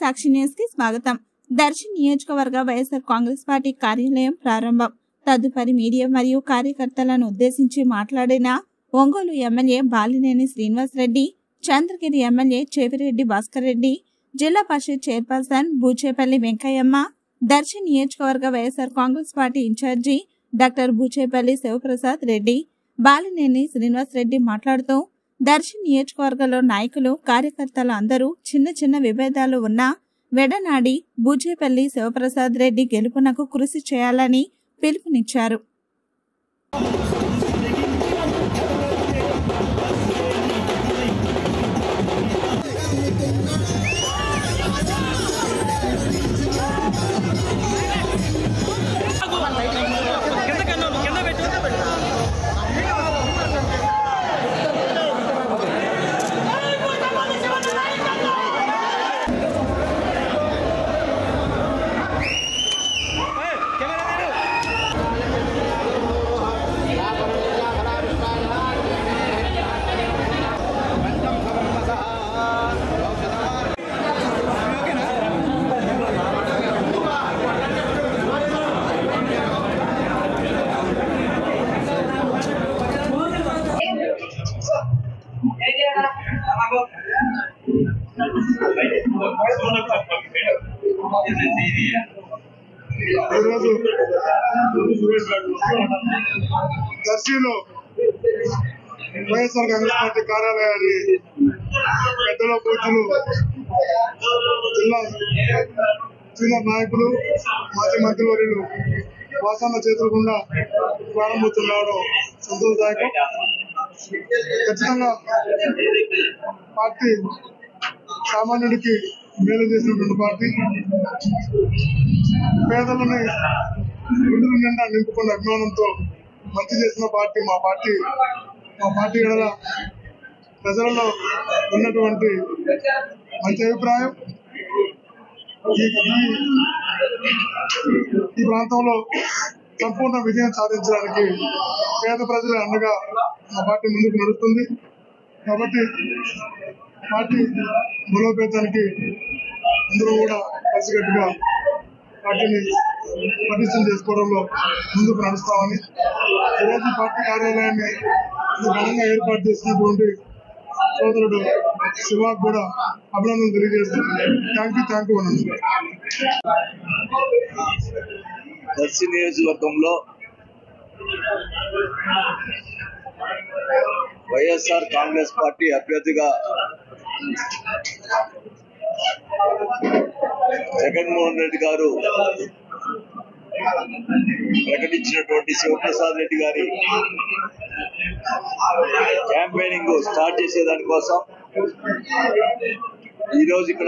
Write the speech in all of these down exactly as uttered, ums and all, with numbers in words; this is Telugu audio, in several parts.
సాక్షి న్యూస్ కి స్వాగతం. దర్శి నియోజకవర్గ వైఎస్ఆర్ కాంగ్రెస్ పార్టీ కార్యాలయం ప్రారంభం. తదుపరి మీడియా మరియు కార్యకర్తలను ఉద్దేశించి మాట్లాడిన ఒంగోలు ఎమ్మెల్యే బాలినేని శ్రీనివాస్ రెడ్డి, చంద్రగిరి ఎమ్మెల్యే చెవిరెడ్డి భాస్కర్ రెడ్డి, జిల్లా పరిషత్ చైర్పర్సన్ బూచేపల్లి వెంకయ్యమ్మ, దర్శి నియోజకవర్గ YSR Congress party incharge doctor Buchepalli Sivaprasad Reddy, Balineni Srinivas Reddy మాట్లాడుతూ దర్శి నియోజకవర్గంలో నాయకులు కార్యకర్తలు అందరూ చిన్న చిన్న విభేదాలు ఉన్నా వెడనాడి బూచేపల్లి శివప్రసాద్ రెడ్డి గెలుపునకు కృషి చేయాలని పిలుపునిచ్చారు. దర్శిలో వైఎస్ఆర్ కాంగ్రెస్ పార్టీ కార్యాలయాన్ని పెద్దల పూజలు జిల్లా సీనియర్ నాయకులు మాజీ మంత్రివర్యులు వాసన్న చేతుల గుండా ప్రారంభించడం సంతోషదాయకం. ఖచ్చితంగా పార్టీ సామాన్యుడికి మేలు చేసినటువంటి పార్టీ, పేదలని గుండెల నిండా నింపుకున్న అభిమానంతో మంచి చేసిన పార్టీ మా పార్టీ. మా పార్టీ ఎడల ప్రజలలో ఉన్నటువంటి మంచి అభిప్రాయం ఈ ఈ ప్రాంతంలో సంపూర్ణ విజయం సాధించడానికి పేద ప్రజల అండగా మా పార్టీ ముందుకు నడుస్తుంది. కాబట్టి పార్టీ బలోపేతానికి అందరూ కూడా కలిసికట్టుగా పార్టీని పటిష్టం చేసుకోవడంలో ముందుకు నడుస్తామని, ఈరోజు పార్టీ కార్యాలయాన్ని ఘనంగా ఏర్పాటు చేసినటువంటి సోదరుడు శివాకు కూడా అభినందనలు తెలియజేస్తున్నాను. థ్యాంక్ యూ థ్యాంక్ యూ అనండి. దర్శి నియోజకవర్గంలో వైఎస్ఆర్ కాంగ్రెస్ పార్టీ అభ్యర్థిగా జగన్మోహన్ రెడ్డి గారు ప్రకటించినటువంటి శివప్రసాద్ రెడ్డి గారి క్యాంపెయినింగ్ స్టార్ట్ చేసేదాని కోసం ఈరోజు ఇక్కడ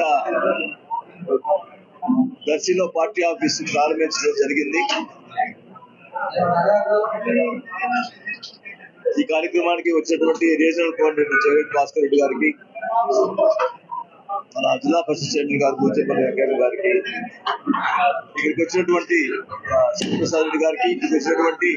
దర్శిలో పార్టీ ఆఫీసు ప్రారంభించడం జరిగింది. ఈ కార్యక్రమానికి వచ్చినటువంటి రీజనల్ కోఆర్డినేటర్ చెవిరెడ్డి భాస్కర్ రెడ్డి గారికి, మన జిల్లా పరిషత్ చైర్మన్ గారు బూచేపల్లి వెంకయ్య గారికి, ఇక్కడికి వచ్చినటువంటి శివప్రసాద్ రెడ్డి గారికి, ఇక్కడికి వచ్చినటువంటి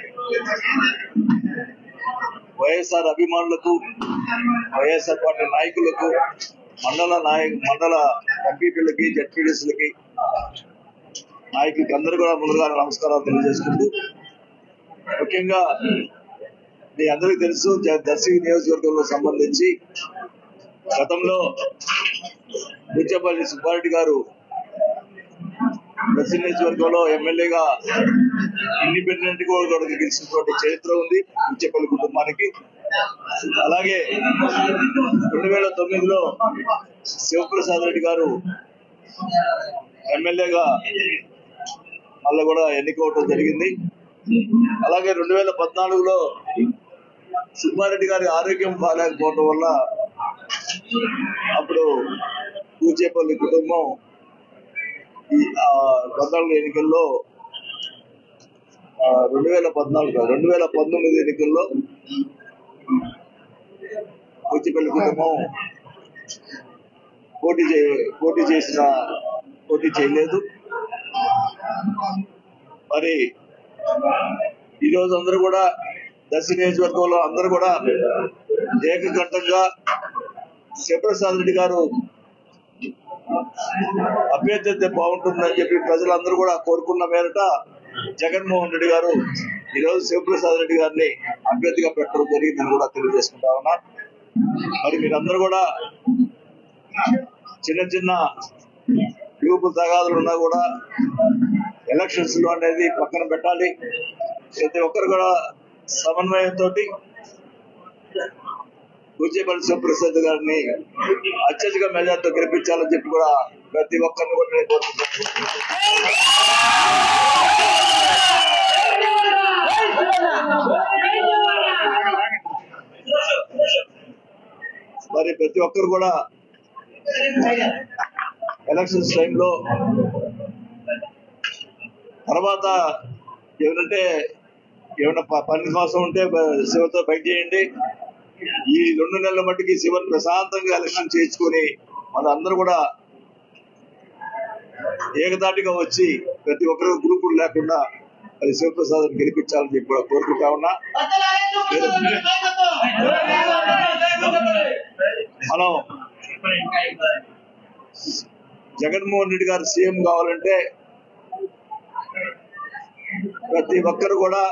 వైఎస్ఆర్ అభిమానులకు, వైఎస్ఆర్ పార్టీ నాయకులకు, మండల నాయకు మండల ఎంపీపీలకి, జడ్పీడీసీలకి, నాయకులకి అందరూ కూడా ముందుగా నమస్కారాలు తెలియజేసుకుంటూ, ముఖ్యంగా మీ అందరికీ తెలుసు దర్శి నియోజకవర్గంలో సంబంధించి గతంలో బూచేపల్లి సుబ్బారెడ్డి గారు దర్శి నియోజకవర్గంలో ఎమ్మెల్యేగా ఇండిపెండెంట్ కూడా గెలిచినటువంటి చరిత్ర ఉంది బూచేపల్లి కుటుంబానికి. అలాగే రెండు వేల తొమ్మిదిలో శివప్రసాద్ రెడ్డి గారు ఎమ్మెల్యేగా మళ్ళీ కూడా ఎన్నికవడం జరిగింది. అలాగే రెండు వేల పద్నాలుగులో సుబ్బారెడ్డి గారి ఆరోగ్యం బాగాలేకపోవడం వల్ల అప్పుడు బూచేపల్లి కుటుంబం ఈ పద్నాలుగు ఎన్నికల్లో రెండు వేల పద్నాలుగు రెండు వేల పంతొమ్మిది ఎన్నికల్లో బూచేపల్లి కుటుంబం పోటీ చే పోటీ చేసిన పోటీ చేయలేదు. మరి ఈరోజు అందరూ కూడా దర్శి నియోజకవర్గంలో అందరూ కూడా ఏకకంఠంగా శివప్రసాద్ రెడ్డి గారు అభ్యర్థి అయితే బాగుంటుందని చెప్పి ప్రజలందరూ కూడా కోరుకున్న మేరట జగన్మోహన్ రెడ్డి గారు ఈరోజు శివప్రసాద్ రెడ్డి గారిని అభ్యర్థిగా పెట్టడం జరిగిందని కూడా తెలియజేసుకుంటా ఉన్నా. మరి మీరందరూ కూడా చిన్న చిన్న గ్రూపు తగాదులు ఉన్నా కూడా ఎలక్షన్స్ లో అనేది పక్కన పెట్టాలి. ప్రతి ఒక్కరు కూడా సమన్వయంతో పూజ్యపల్లి శివప్రసాద్ గారిని అత్యధిక మెజార్టీతో గెలిపించాలని చెప్పి కూడా ప్రతి ఒక్కరిని కూడా నేను కోరుకుంటున్నాను. మరి ప్రతి ఒక్కరు కూడా ఎలక్షన్స్ టైంలో తర్వాత ఏమంటే ఏమైనా పని కోసం ఉంటే శివతో ఫైట్ చేయండి. ఈ రెండు నెలల మట్టికి శివన్ ప్రశాంతంగా ఎలక్షన్ చేయించుకొని మన అందరూ కూడా ఏకదాటిగా వచ్చి ప్రతి ఒక్కరు గ్రూపులు లేకుండా అది శివప్రసాద్ గెలిపించాలని చెప్పి కూడా కోరుకుంటా ఉన్నా. మనం జగన్మోహన్ రెడ్డి గారు సీఎం కావాలంటే ప్రతి ఒక్కరు కూడా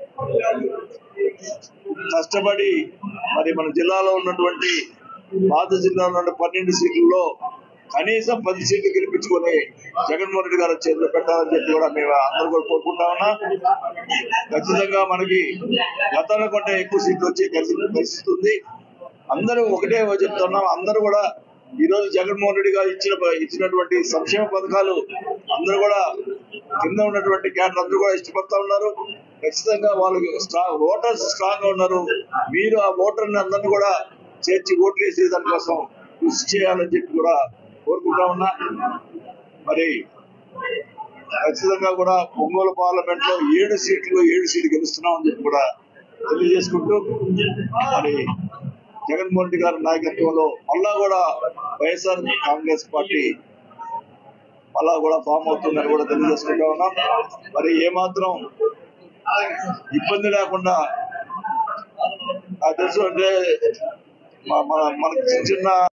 కష్టపడి మరి మన జిల్లాలో ఉన్నటువంటి పాత జిల్లాలో ఉన్న పన్నెండు సీట్లలో కనీసం పది సీట్లు గెలిపించుకొని జగన్మోహన్ రెడ్డి గారు చేతిలో పెట్టాలని చెప్పి కూడా మేము అందరూ కూడా కోరుకుంటా ఉన్నా. ఖచ్చితంగా మనకి గతంలో కంటే ఎక్కువ సీట్లు వచ్చే పరిస్థితి ఉంది. అందరూ ఒకటే చెప్తున్నాం, అందరూ కూడా ఈ రోజు జగన్మోహన్ రెడ్డి గారు ఇచ్చిన ఇచ్చినటువంటి సంక్షేమ పథకాలు అందరూ కూడా కింద ఉన్నటువంటి క్యాడర్ అందరూ కూడా ఇష్టపడతా ఉన్నారు. ఖచ్చితంగా వాళ్ళు స్ట్రాంగ్ ఓటర్స్ స్ట్రాంగ్ గా ఉన్నారు. మీరు ఆ ఓటర్ని అందరినీ కూడా చేర్చి ఓట్లు వేసే దానికోసం కృషి చేయాలని చెప్పి కూడా కోరుకుంటా ఉన్నా. మరి ఖచ్చితంగా కూడా ఒంగోలు పార్లమెంట్ లో ఏడు సీట్లు ఏడు సీట్లు గెలుస్తున్నాం అని చెప్పి కూడా తెలియజేసుకుంటూ మరి జగన్మోహన్ రెడ్డి గారి నాయకత్వంలో మళ్ళా కూడా వైఎస్ఆర్ కాంగ్రెస్ పార్టీ మళ్ళా కూడా ఫామ్ అవుతుందని కూడా తెలియజేసుకుంటా ఉన్నాం. మరి ఏమాత్రం ఇబ్బంది లేకుండా నాకు తెలుసు అంటే మన మనకి చిన్న